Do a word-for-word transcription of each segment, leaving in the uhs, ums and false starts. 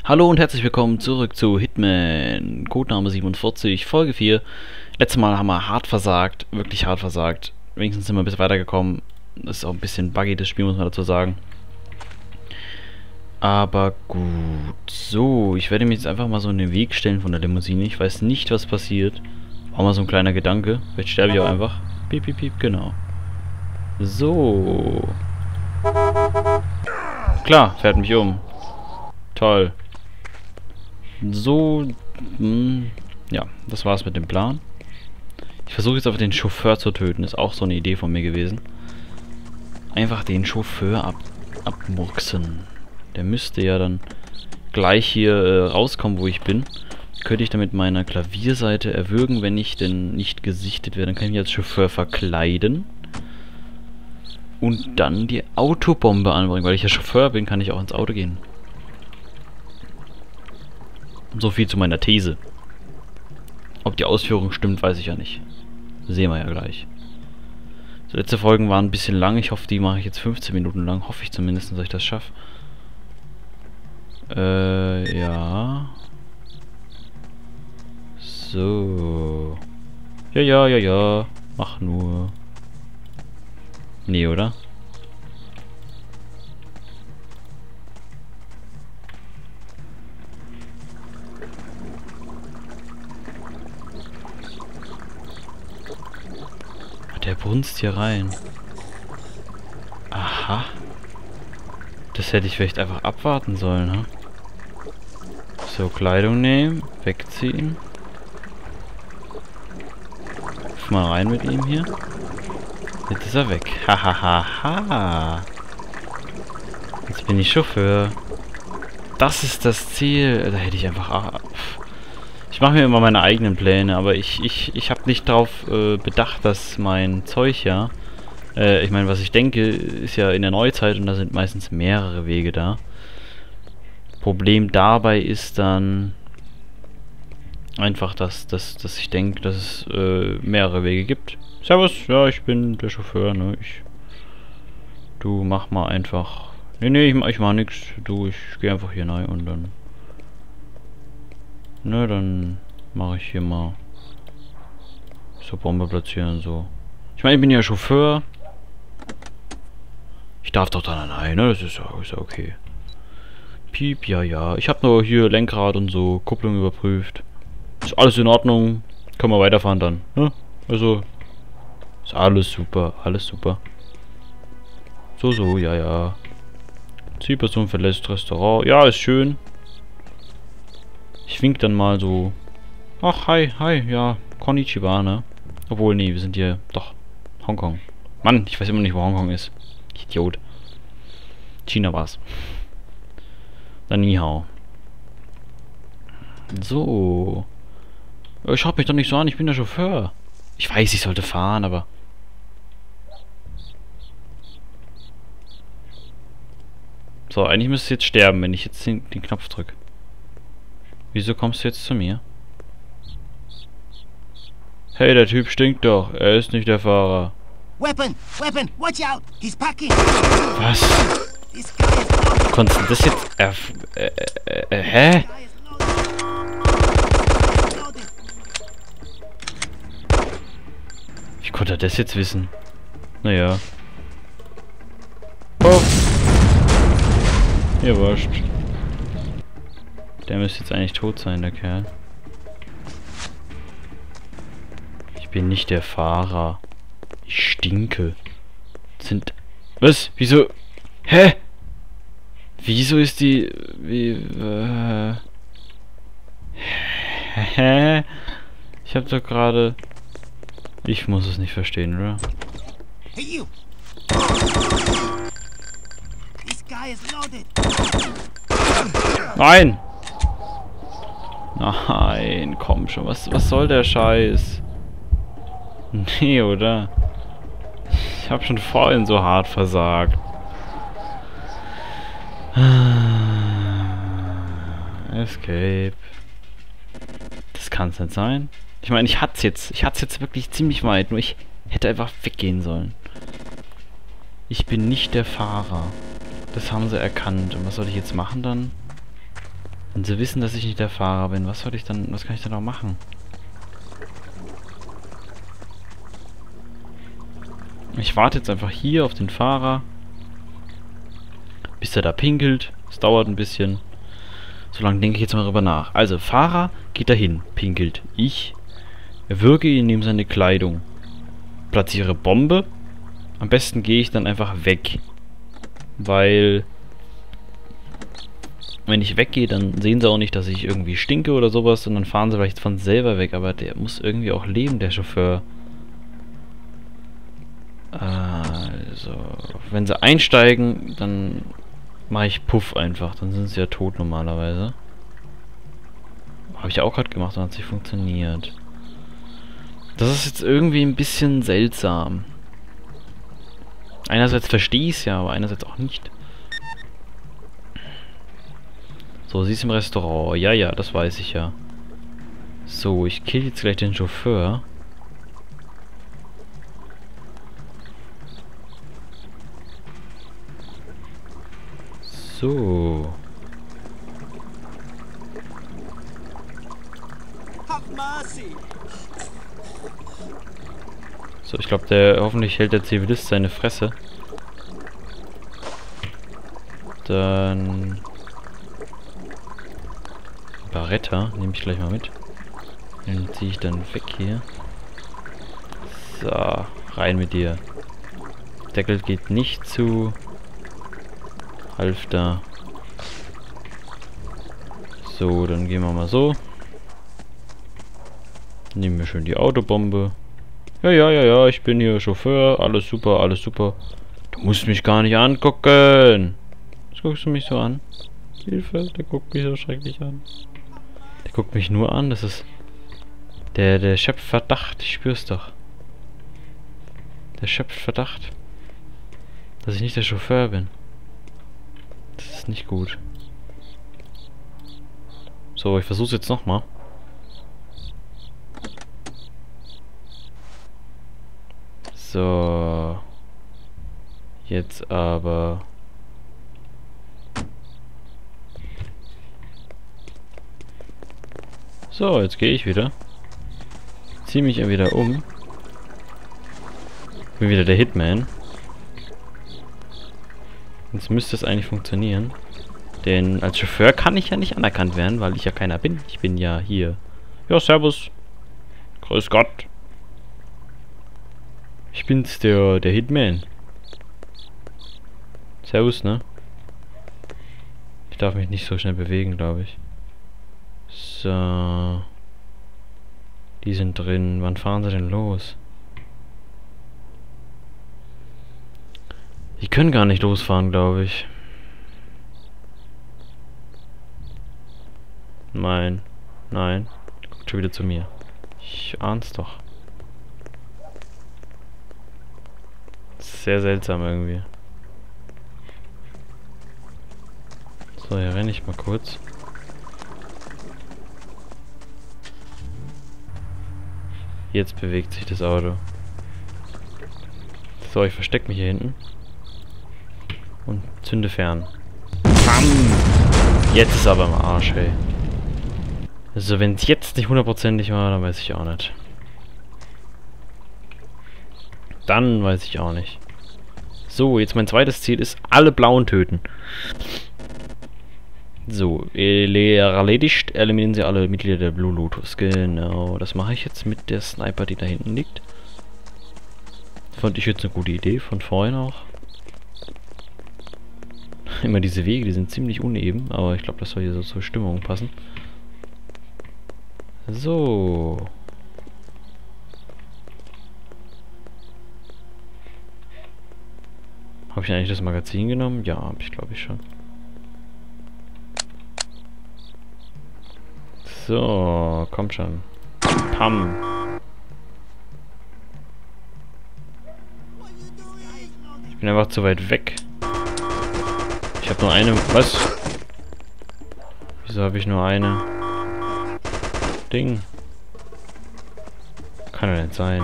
Hallo und herzlich willkommen zurück zu Hitman, Codename siebenundvierzig, Folge vier. Letztes Mal haben wir hart versagt, wirklich hart versagt. Wenigstens sind wir ein bisschen weitergekommen. Das ist auch ein bisschen buggy, das Spiel, muss man dazu sagen. Aber gut. So, ich werde mir jetzt einfach mal so in den Weg stellen von der Limousine. Ich weiß nicht, was passiert. War mal so ein kleiner Gedanke. Vielleicht sterbe ich auch einfach. Piep, piep, piep, genau. So. Klar, fährt mich um. Toll. So, mh, ja, das war's mit dem Plan. Ich versuche jetzt einfach den Chauffeur zu töten. Ist auch so eine Idee von mir gewesen. Einfach den Chauffeur ab, abmurksen. Der müsste ja dann gleich hier äh, rauskommen, wo ich bin. Könnte ich dann mit meiner Klavierseite erwürgen, wenn ich denn nicht gesichtet werde. Dann kann ich mich als Chauffeur verkleiden. Und dann die Autobombe anbringen. Weil ich ja Chauffeur bin, kann ich auch ins Auto gehen. So viel zu meiner These. Ob die Ausführung stimmt, weiß ich ja nicht. Sehen wir ja gleich. So, letzte Folgen waren ein bisschen lang. Ich hoffe, die mache ich jetzt fünfzehn Minuten lang. Hoffe ich zumindest, dass ich das schaffe. Äh, ja. So. Ja, ja, ja, ja. Mach nur. Nee, oder? Der brunst hier rein. Aha. Das hätte ich vielleicht einfach abwarten sollen, ne? So, Kleidung nehmen, wegziehen. Ruf mal rein mit ihm hier. Jetzt ist er weg. Hahaha. Jetzt bin ich Chauffeur. Das ist das Ziel. Da hätte ich einfach... Ah, ich mache mir immer meine eigenen Pläne, aber ich, ich, ich habe nicht darauf äh, bedacht, dass mein Zeug ja, äh, ich meine, was ich denke, ist ja in der Neuzeit und da sind meistens mehrere Wege da. Problem dabei ist dann einfach, dass, dass, dass ich denke, dass es äh, mehrere Wege gibt. Servus, ja, ich bin der Chauffeur, ne, ich, du mach mal einfach, nee, nee, ich, ich mach nix, du, ich gehe einfach hier rein und dann... Ne, dann mache ich hier mal so Bombe platzieren, so. Ich meine, ich bin ja Chauffeur. Ich darf doch dann allein, ne? Das ist ja, ist ja okay. Piep, ja, ja. Ich habe nur hier Lenkrad und so, Kupplung überprüft. Ist alles in Ordnung. Können wir weiterfahren dann, ne? Also, ist alles super, alles super. So, so, ja, ja. Zielperson verlässt Restaurant. Ja, ist schön. Ich wink dann mal so. Ach, hi, hi, ja, Konnichiwa, ne? Obwohl, nee, wir sind hier, doch, Hongkong. Mann, ich weiß immer nicht, wo Hongkong ist. Idiot. China war's. Dann Ni Hao. So. Schaut mich doch nicht so an, ich bin der Chauffeur. Ich weiß, ich sollte fahren, aber... So, eigentlich müsste es jetzt sterben, wenn ich jetzt den, den Knopf drücke. Wieso kommst du jetzt zu mir? Hey, der Typ stinkt doch. Er ist nicht der Fahrer. Weapon! Weapon! Watch out! He's packing! Was? Konntest du das jetzt... Erf äh, äh, äh, hä? Wie konnte er das jetzt wissen? Naja. Oh! Ihr wurscht. Der müsste jetzt eigentlich tot sein, der Kerl. Ich bin nicht der Fahrer. Ich stinke. Sind... Was? Wieso? Hä? Wieso ist die... Wie... Äh... Hä? Ich hab doch gerade... Ich muss es nicht verstehen, oder? Hey, you! This guy is loaded! Nein! Nein, komm schon, was, was soll der Scheiß? Nee, oder? Ich hab schon vorhin so hart versagt. Escape. Das kann's nicht sein. Ich meine, ich hat's jetzt. Ich hat's jetzt wirklich ziemlich weit, nur ich hätte einfach weggehen sollen. Ich bin nicht der Fahrer. Das haben sie erkannt. Und was soll ich jetzt machen dann? Wenn sie wissen, dass ich nicht der Fahrer bin, was soll ich dann, was kann ich dann auch machen? Ich warte jetzt einfach hier auf den Fahrer, bis er da pinkelt. Es dauert ein bisschen. Solange denke ich jetzt mal darüber nach. Also, Fahrer geht dahin, pinkelt. Ich erwürge ihn, nehme seine Kleidung, platziere Bombe. Am besten gehe ich dann einfach weg. Weil, wenn ich weggehe, dann sehen sie auch nicht, dass ich irgendwie stinke oder sowas. Und dann fahren sie vielleicht von selber weg. Aber der muss irgendwie auch leben, der Chauffeur. Also, wenn sie einsteigen, dann mache ich Puff einfach. Dann sind sie ja tot normalerweise. Habe ich ja auch gerade gemacht und hat nicht funktioniert. Das ist jetzt irgendwie ein bisschen seltsam. Einerseits verstehe ich es ja, aber einerseits auch nicht. So, sie ist im Restaurant. Ja, ja, das weiß ich ja. So, ich kill jetzt gleich den Chauffeur. So. So, ich glaube, der hoffentlich hält der Zivilist seine Fresse. Dann Barretta nehme ich gleich mal mit. Den ziehe ich dann weg hier. So, rein mit dir. Deckel geht nicht zu. Halfter. So, dann gehen wir mal so. Nehmen wir schön die Autobombe. Ja, ja, ja, ja, ich bin hier Chauffeur. Alles super, alles super. Du musst mich gar nicht angucken. Was guckst du mich so an? Hilfe, der guckt mich so schrecklich an. Der guckt mich nur an, das ist... Der, der schöpft Verdacht, ich spür's doch. Der schöpft Verdacht. Dass ich nicht der Chauffeur bin. Das ist nicht gut. So, ich versuch's jetzt nochmal. So. Jetzt aber... So, jetzt gehe ich wieder. Ziehe mich wieder um. Bin wieder der Hitman. Jetzt müsste es eigentlich funktionieren. Denn als Chauffeur kann ich ja nicht anerkannt werden, weil ich ja keiner bin. Ich bin ja hier. Ja, servus. Grüß Gott. Ich bin's, der, der Hitman. Servus, ne? Ich darf mich nicht so schnell bewegen, glaube ich. So. Die sind drin. Wann fahren sie denn los? Die können gar nicht losfahren, glaube ich. Nein. Nein. Guckt schon wieder zu mir. Ich ahn's doch. Sehr seltsam irgendwie. So, hier renne ich mal kurz. Jetzt bewegt sich das Auto. So, ich verstecke mich hier hinten. Und zünde fern. Bam! Jetzt ist aber im Arsch, hey. Also wenn es jetzt nicht hundertprozentig war, dann weiß ich auch nicht. Dann weiß ich auch nicht. So, jetzt mein zweites Ziel ist, alle Blauen töten. So, erledigt, eliminieren Sie alle Mitglieder der Blue Lotus. Genau, das mache ich jetzt mit der Sniper, die da hinten liegt. Fand ich jetzt eine gute Idee, von vorhin auch. Immer diese Wege, die sind ziemlich uneben, aber ich glaube, das soll hier so zur Stimmung passen. So. Habe ich eigentlich das Magazin genommen? Ja, habe ich glaube ich schon. So, komm schon. Pam. Ich bin einfach zu weit weg. Ich habe nur eine... Was? Wieso habe ich nur eine... Ding? Kann ja nicht sein.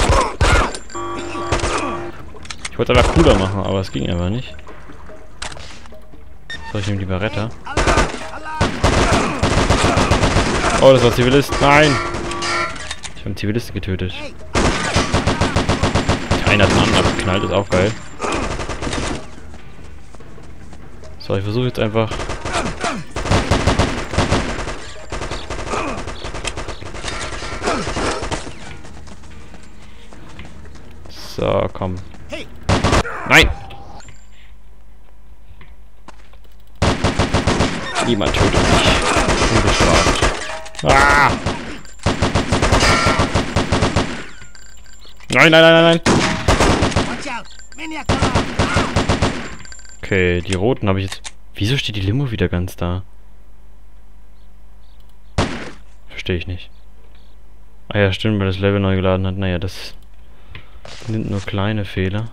Ich wollte aber cooler machen, aber es ging einfach nicht. So, ich nehme die Beretta. Oh, das war Zivilist. Nein! Ich habe einen Zivilisten getötet. Keiner hat einen anderen abgeknallt, ist auch geil. So, ich versuche jetzt einfach... So, komm. Nein! Niemand tötet mich. Unbestraft. Ah! Nein, nein, nein, nein, nein! Okay, die roten habe ich jetzt... Wieso steht die Limo wieder ganz da? Verstehe ich nicht. Ah ja, stimmt, weil das Level neu geladen hat. Naja, das sind nur kleine Fehler.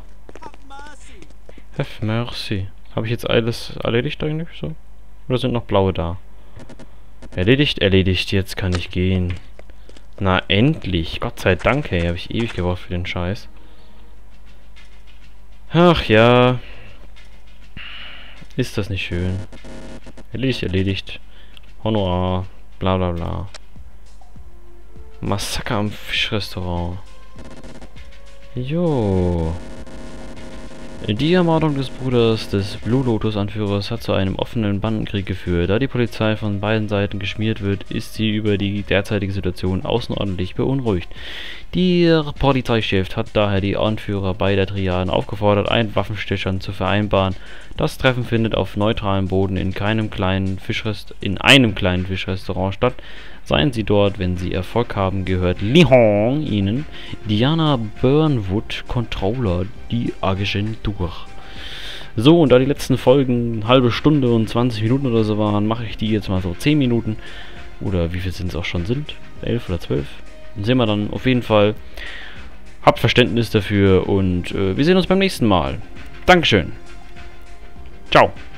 Have mercy. Habe ich jetzt alles erledigt eigentlich so? Oder sind noch blaue da? Erledigt, erledigt. Jetzt kann ich gehen. Na, endlich. Gott sei Dank, hey. Habe ich ewig gebraucht für den Scheiß. Ach ja. Ist das nicht schön? Erledigt, erledigt. Honorar. Bla bla bla. Massaker am Fischrestaurant. Jo. Die Ermordung des Bruders des Blue Lotus-Anführers hat zu einem offenen Bandenkrieg geführt. Da die Polizei von beiden Seiten geschmiert wird, ist sie über die derzeitige Situation außerordentlich beunruhigt. Der Polizeichef hat daher die Anführer beider Triaden aufgefordert, einen Waffenstillstand zu vereinbaren. Das Treffen findet auf neutralem Boden in keinem kleinen Fischrest in einem kleinen Fischrestaurant statt. Seien Sie dort, wenn Sie Erfolg haben, gehört Li Hong Ihnen. Diana Burnwood, Controller, die Agentur. So, und da die letzten Folgen eine halbe Stunde und zwanzig Minuten oder so waren, mache ich die jetzt mal so zehn Minuten. Oder wie viel sind es auch schon sind? elf oder zwölf? Dann sehen wir dann auf jeden Fall. Habt Verständnis dafür und äh, wir sehen uns beim nächsten Mal. Dankeschön. Ciao.